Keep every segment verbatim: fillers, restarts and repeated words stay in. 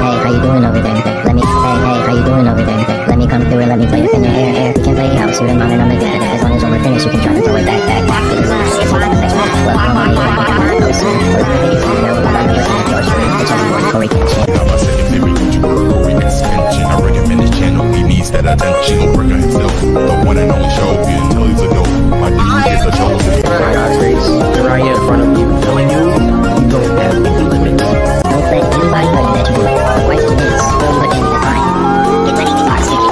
hey, how you doing over there? Let me, hey, hey, how you doing over there? Let me come through and let me play with in your hair, hair. We can play house, you and mom and on the dead. As long as when we're finished, you can try to throw it back, back, back. Because it's one of the things. Well, I'm on the air, I'm on the soon. But I think it's gonna know what I'm doing. Your street, it's only one Corey Kitchen. Now I said, baby, would you go Corey extension? I recommend this channel, he needs that attention. He'll work on himself, the one and only show. You until he's a dope. My D is a chosen. Alright guys, Grace, you're right here in front of you. Telling you, you don't have any limits. Don't let anybody tell you that you do. The question is, will you again define? Get ready to start sticking.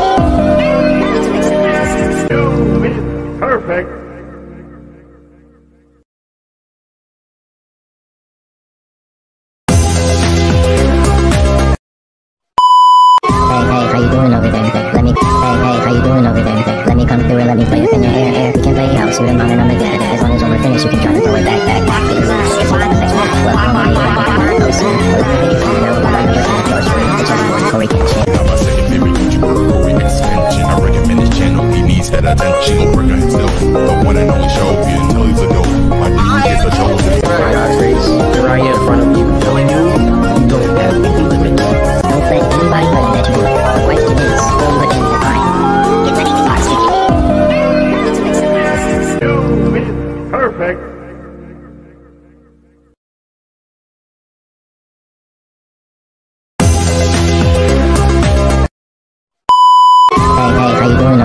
You is perfect. Over there, let me, hey, hey, how you doing over there? Let me come through and let me play with in your hair, hair. We can play house, you and mom and on the dead. As long as when we're finished, you can try to throw it back, back, back. Because it's one of the things. Well, I'm on the air, I'm on the soon. But I think it's gonna know what I'm doing. Your street, it's only one Corey Kitchen. Now I said, baby, would you go Corey extension? I recommend this channel, he needs that attention. He'll work on himself, the one and only show. You until he's a dope. My D is a chosen. Alright guys, Grace, you're right here in front of you. Telling you, you don't have any limits. Don't let anybody tell you that you do. The question is, will you again define? Get ready to start sticking. You is perfect. Hey, hey, how you doing